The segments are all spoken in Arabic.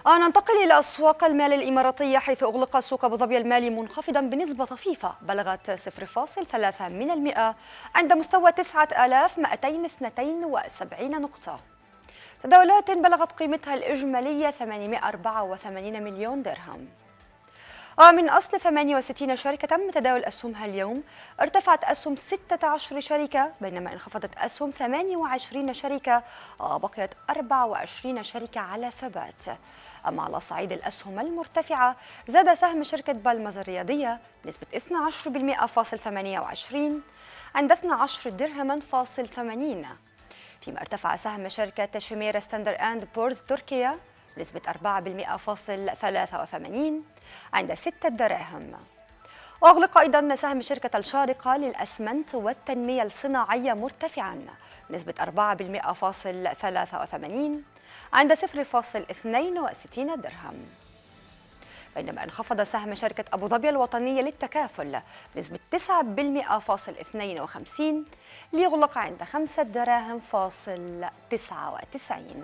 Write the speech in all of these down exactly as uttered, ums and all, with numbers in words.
آه ننتقل إلى أسواق المال الإماراتية، حيث أغلق سوق أبو ظبي المالي منخفضا بنسبة طفيفة بلغت صفر فاصل ثلاثة من المئة عند مستوى تسعة آلاف ومئتين واثنين وسبعين نقطة. تداولات بلغت قيمتها الإجمالية ثمانمئة وأربعة وثمانين مليون درهم. ومن أصل ثمانية وستين شركة تم تداول أسهمها اليوم، ارتفعت أسهم ستة عشر شركة بينما انخفضت أسهم ثمانية وعشرين شركة وبقيت أربعة وعشرين شركة على ثبات. أما على صعيد الأسهم المرتفعة، زاد سهم شركة بالمز الرياضية بنسبة اثني عشر بالمئة فاصل ثمانية وعشرين عند اثني عشر درهما فاصل ثمانين، فيما ارتفع سهم شركة شميرة ستاندر أند بورز تركيا بنسبة أربعة بالمئة فاصل ثلاثة وثمانين عند ستة دراهم. وأغلق أيضا سهم شركة الشارقة للأسمنت والتنمية الصناعية مرتفعا بنسبة أربعة بالمئة فاصل ثلاثة وثمانين عند صفر فاصل اثنين وستين درهم. بينما انخفض سهم شركة أبو ظبي الوطنية للتكافل بنسبة تسعة بالمئة فاصل اثنين وخمسين ليغلق عند خمسة دراهم فاصل تسعة وتسعين.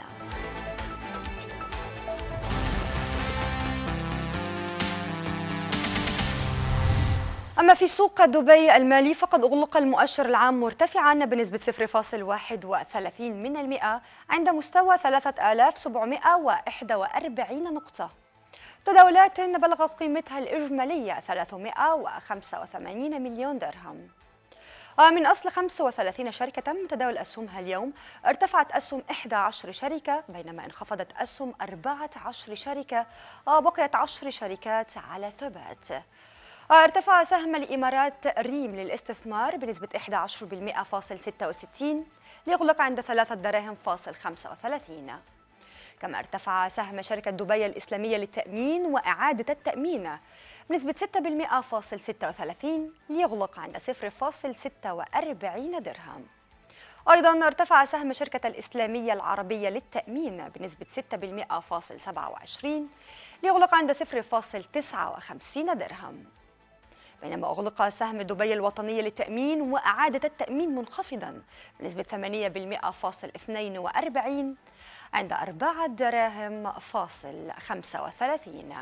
أما في سوق دبي المالي فقد أغلق المؤشر العام مرتفعا بنسبة صفر فاصل واحد وثلاثين من المئة عند مستوى ثلاثة آلاف وسبعمئة وواحد وأربعين نقطة. تداولات بلغت قيمتها الإجمالية ثلاثمئة وخمسة وثمانين مليون درهم. ومن أصل خمسة وثلاثين شركة تم تداول أسهمها اليوم، ارتفعت أسهم إحدى عشرة شركة بينما انخفضت أسهم أربعة عشر شركة وبقيت عشر شركات على ثبات. ارتفع سهم الإمارات ريم للاستثمار بنسبة إحدى عشر بالمئة فاصل ستة وستين ليغلق عند ثلاثة دراهم فاصل خمسة وثلاثين. كما ارتفع سهم شركة دبي الإسلامية للتأمين وإعادة التأمين بنسبة ستة بالمئة فاصل ستة وثلاثين ليغلق عند صفر فاصل ستة وأربعين درهم. أيضا ارتفع سهم شركة الإسلامية العربية للتأمين بنسبة ستة بالمئة فاصل سبعة وعشرين ليغلق عند صفر فاصل تسعة وخمسين درهم. بينما أغلق سهم دبي الوطنية للتأمين وإعادة التأمين منخفضا بنسبة ثمانية بالمئة فاصل اثنين وأربعين عند أربعة دراهم فاصل خمسة وثلاثين.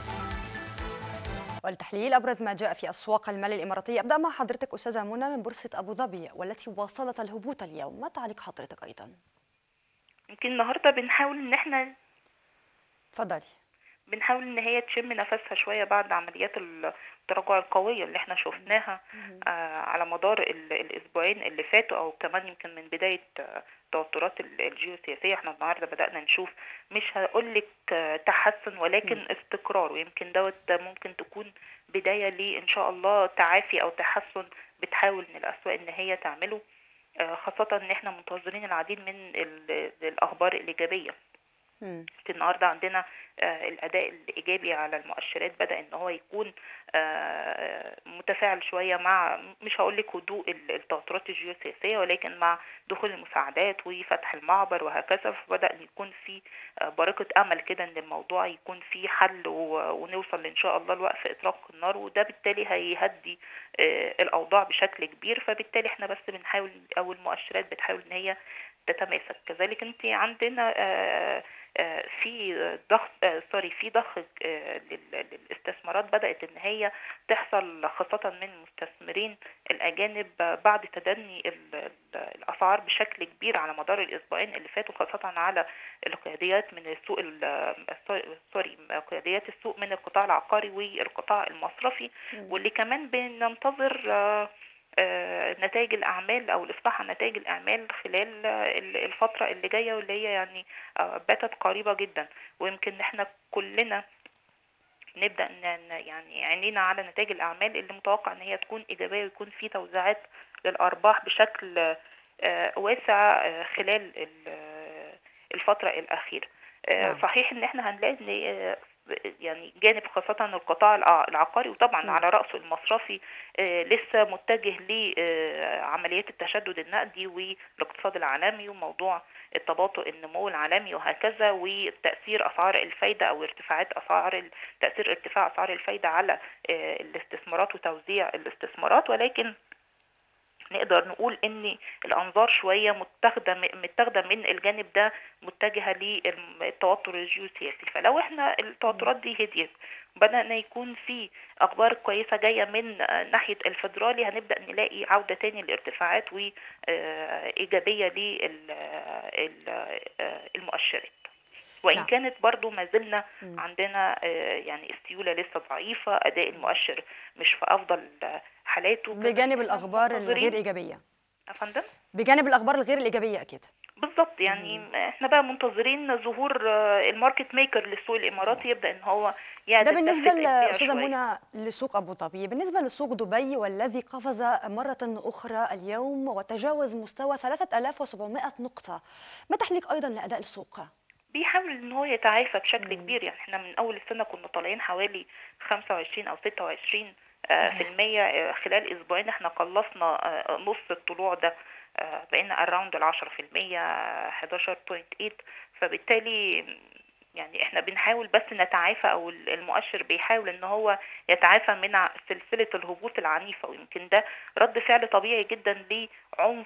والتحليل أبرز ما جاء في أسواق المال الإماراتية. أبدأ مع حضرتك أستاذة منى من بورصة أبو ظبي والتي واصلت الهبوط اليوم، ما تعليق حضرتك أيضا؟ يمكن النهارده بنحاول إن احنا تفضلي. بنحاول ان هي تشم نفسها شويه بعد عمليات التراجع القويه اللي احنا شفناها آه على مدار ال- الاسبوعين اللي فاتوا، او كمان يمكن من بدايه آه توترات ال- الجيوسياسيه. احنا النهارده بدانا نشوف، مش هقولك آه تحسن، ولكن استقرار، ويمكن دوت ده ممكن تكون بدايه لان شاء الله تعافي او تحسن بتحاول من الاسواق ان هي تعمله، آه خاصه ان احنا منتظرين العديد من ال- الاخبار الايجابيه. النهارده عندنا آه الاداء الايجابي على المؤشرات بدا ان هو يكون آه متفاعل شويه مع، مش هقول لك هدوء التوترات الجيوسياسيه، ولكن مع دخول المساعدات وفتح المعبر وهكذا، فبدا يكون في آه بركه امل كده ان الموضوع يكون في حل ونوصل ان شاء الله لوقف اطلاق النار، وده بالتالي هيهدي آه الاوضاع بشكل كبير. فبالتالي احنا بس بنحاول، او المؤشرات بتحاول ان هي تتماسك. كذلك انت عندنا آه في ضخ سوري في ضخ للاستثمارات بدأت ان هي تحصل، خاصة من المستثمرين الأجانب بعد تدني الأسعار بشكل كبير على مدار الأسبوعين اللي فاتوا، خاصة على القياديات من السوق سوري قياديات السوق من القطاع العقاري والقطاع المصرفي، واللي كمان بننتظر نتائج الأعمال أو الإصلاح عن نتائج الأعمال خلال الفترة اللي جاية، واللي هي يعني باتت قريبة جدا. ويمكن احنا كلنا نبدأ يعني عينينا على نتائج الأعمال اللي متوقع ان هي تكون إيجابية، ويكون في توزيعات للأرباح بشكل واسع خلال الفترة الأخيرة. صحيح ان احنا هنلاقي ان يعني جانب خاصة القطاع العقاري، وطبعا م. على رأسه المصرفي آه لسه متجه لعمليات التشدد النقدي والاقتصاد العالمي وموضوع التباطؤ النمو العالمي وهكذا، وتأثير أسعار الفايدة أو ارتفاعات أسعار تأثير ارتفاع أسعار الفايدة على آه الاستثمارات وتوزيع الاستثمارات. ولكن نقدر نقول ان الانظار شويه متاخده متاخده من الجانب ده، متجهه للتوتر الجيوسياسي. فلو احنا التوترات دي هديت بدأنا يكون في اخبار كويسه جايه من ناحيه الفدرالي، هنبدا نلاقي عوده تاني للارتفاعات وايجابيه للمؤشرات. وإن نعم. كانت برضو ما زلنا مم. عندنا يعني السيولة لسه ضعيفة، أداء المؤشر مش في أفضل حالاته، كذلك بجانب احنا الأخبار الغير منتظرين. إيجابية. أفندم؟ بجانب الأخبار الغير الإيجابية أكيد. بالظبط، يعني مم. احنا بقى منتظرين ظهور الماركت ميكر للسوق الإماراتي، صحيح. يبدأ إن هو ده يعدل بالنسبة دفة البيع لأستاذة شوية. منى لسوق أبو ظبي. بالنسبة لسوق دبي والذي قفز مرة أخرى اليوم وتجاوز مستوى ثلاثة آلاف وسبعمائة نقطة، ما تحليق أيضا لأداء السوق؟ بيحاول ان هو يتعافى بشكل مم. كبير، يعني احنا من اول السنه كنا طالعين حوالي خمسة وعشرين او ستة وعشرين في صحيح. المية، خلال اسبوعين احنا خلصنا نص الطلوع ده، بقينا اراوند العشرة في المية، حداشر فاصلة تمانية. فبالتالي يعني احنا بنحاول بس نتعافى، او المؤشر بيحاول ان هو يتعافى من سلسله الهبوط العنيفه، ويمكن ده رد فعل طبيعي جدا لعنف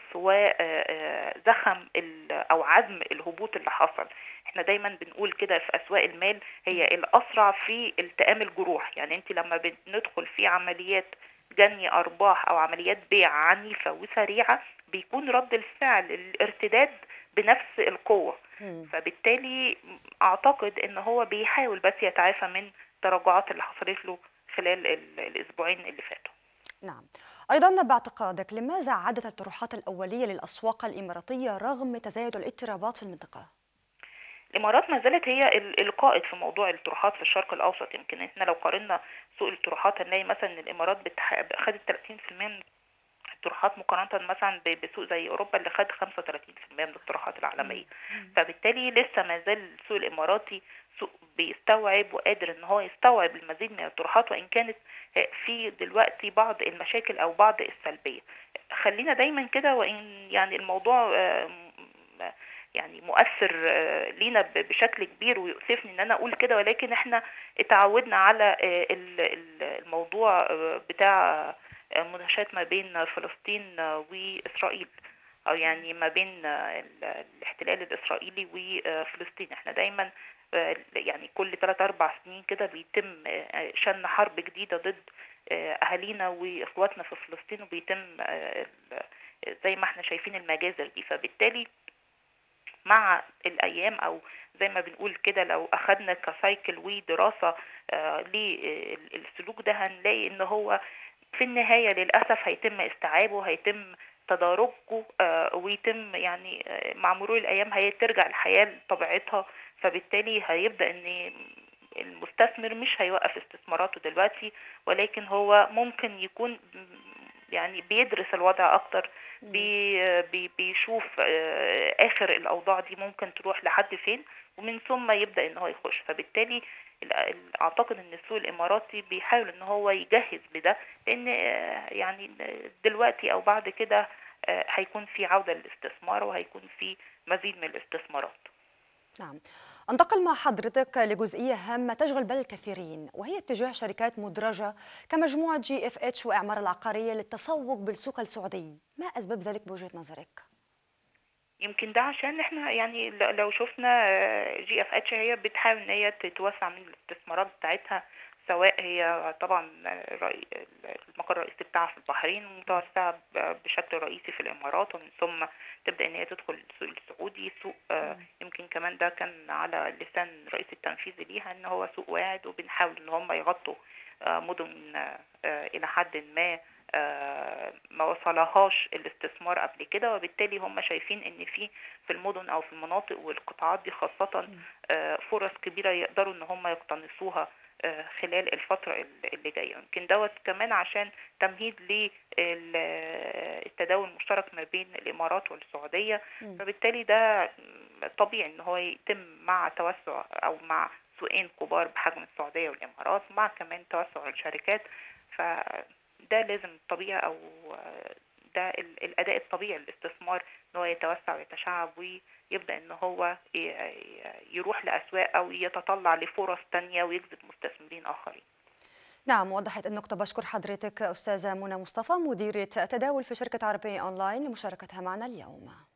وزخم او عزم الهبوط اللي حصل. احنا دايما بنقول كده في اسواق المال هي الاسرع في التئام الجروح، يعني انت لما بندخل في عمليات جني ارباح او عمليات بيع عنيفه وسريعه، بيكون رد الفعل الارتداد بنفس القوه. مم. فبالتالي اعتقد ان هو بيحاول بس يتعافى من التراجعات اللي حصلت له خلال الاسبوعين اللي فاتوا. نعم. أيضا باعتقادك لماذا عادت الطروحات الأولية للأسواق الإماراتية رغم تزايد الاضطرابات في المنطقة؟ الامارات ما زالت هي القائد في موضوع الطروحات في الشرق الاوسط. يمكن احنا لو قارنا سوق الطروحات هنلاقي مثلا ان الامارات خدت ثلاثين في المية من الطروحات، مقارنه مثلا بسوق زي اوروبا اللي خد خمسة وثلاثين في المية من الطروحات العالميه. فبالتالي لسه ما زال السوق الاماراتي سوق بيستوعب وقادر ان هو يستوعب المزيد من الطروحات، وان كانت في دلوقتي بعض المشاكل او بعض السلبيه. خلينا دايما كده، وان يعني الموضوع يعني مؤثر لينا بشكل كبير ويؤسفني ان انا اقول كده، ولكن احنا اتعودنا على الموضوع بتاع مناقشات ما بين فلسطين واسرائيل، او يعني ما بين الاحتلال الاسرائيلي وفلسطين. احنا دايما يعني كل ثلاث اربع سنين كده بيتم شن حرب جديده ضد اهالينا واخواتنا في فلسطين، وبيتم زي ما احنا شايفين المجازر دي. فبالتالي مع الايام، او زي ما بنقول كده، لو اخدنا كسايكل ودراسه آه للسلوك ده، هنلاقي ان هو في النهايه للاسف هيتم استيعابه، هيتم تداركه، آه ويتم يعني آه مع مرور الايام هترجع الحياه لطبيعتها. فبالتالي هيبدا ان المستثمر مش هيوقف استثماراته دلوقتي، ولكن هو ممكن يكون يعني بيدرس الوضع اكتر، بي بي بيشوف اخر الاوضاع دي ممكن تروح لحد فين، ومن ثم يبدا ان هو يخش. فبالتالي اعتقد ان السوق الاماراتي بيحاول ان هو يجهز لده، لان يعني دلوقتي او بعد كده هيكون في عوده للاستثمار وهيكون في مزيد من الاستثمارات. نعم. انتقل مع حضرتك لجزئية هامة تشغل بال الكثيرين، وهي اتجاه شركات مدرجة كمجموعة جي اف اتش وإعمار العقارية للتسوق بالسوق السعودي. ما أسباب ذلك بوجهة نظرك؟ يمكن ده عشان احنا يعني لو شفنا جي اف اتش هي بتحاول ان هي تتوسع من الاستثمارات بتاعتها، سواء هي طبعا المقر الرئيسي بتاعها في البحرين، ومتوسعة بشكل رئيسي في الامارات، ومن ثم تبدا ان هي تدخل السوق السعودي. سوق يمكن كمان ده كان على لسان الرئيس التنفيذي ليها ان هو سوق واعد، وبنحاول ان هم يغطوا مدن الى حد ما ما وصلهاش الاستثمار قبل كده، وبالتالي هم شايفين ان في في المدن او في المناطق والقطاعات دي خاصة فرص كبيرة يقدروا ان هم يقتنصوها خلال الفترة اللي جاية. يمكن دوت كمان عشان تمهيد للتداول المشترك ما بين الامارات والسعودية. فبالتالي ده طبيعي ان هو يتم مع توسع او مع سوقين كبار بحجم السعودية والامارات، مع كمان توسع الشركات. ف ده لازم طبيعي، او ده الاداء الطبيعي للاستثمار ان هو يتوسع ويتشعب ويبدا ان هو يروح لاسواق او يتطلع لفرص تانية ويجذب مستثمرين اخرين. نعم، وضحت النقطة. بشكر حضرتك أستاذة منى مصطفى مديرة التداول في شركة عربية أونلاين لمشاركتها معنا اليوم.